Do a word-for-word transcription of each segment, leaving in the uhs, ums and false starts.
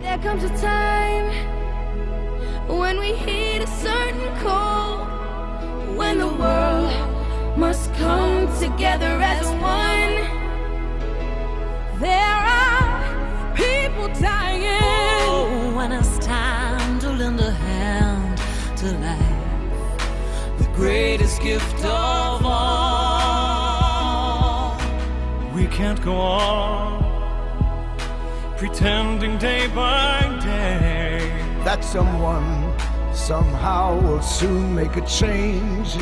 There comes a time when we heed a certain call, when the world must come together as one. There are people dying. Oh, when it's time to lend a hand to life, the greatest gift of all. We can't go on pretending day by day that someone somehow will soon make a change.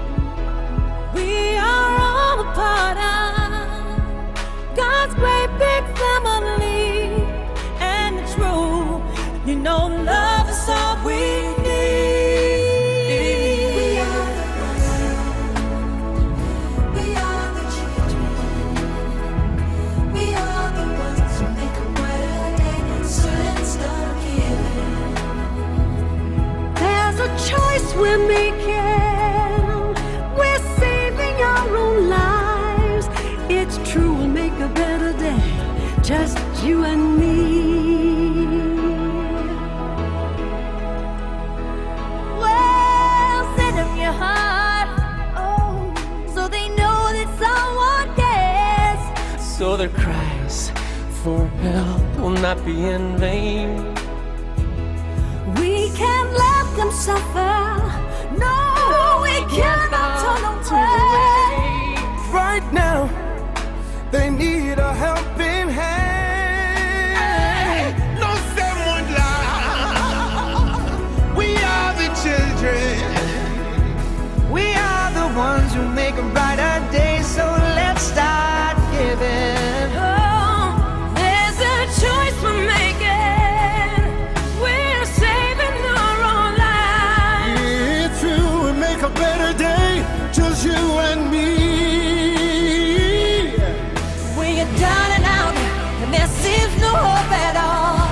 We are all a part of God's great big family, and it's true, you know, love is all we need. We are the ones, we are the children, we are the ones who make a brighter day, so let's start giving. There's a choice we're making, we're saving our own lives. It's true, we'll make a better day, just you and me. Well, send them your heart, oh, so they know that someone cares. So their cries for help will not be in vain. We can't let them suffer, no, we cannot turn away. Right now, they need a helping hand. No someone lie. We are the children. We are the ones who make a brighter day. So let's start giving. Oh, there's a choice we're making. We're saving our own lives. It's true, we make a better day, just you and me. When you're down and out, and there seems no hope at all.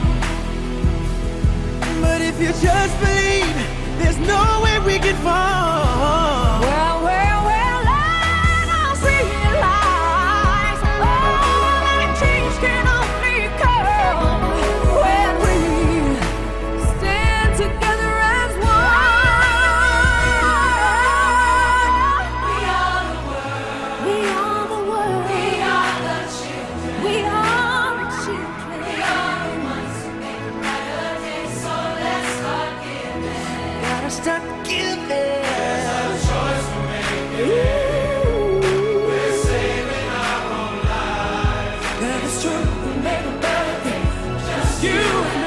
But if you just believe, there's no way we can fall. Well, well, well, let us realize, oh, that change can only come when we stand together as one. We are the world, We are the world. we are the children, We are the children. we are the ones who make a brighter day, so let's start giving. Gotta start giving. That is true, we make a better day, just you and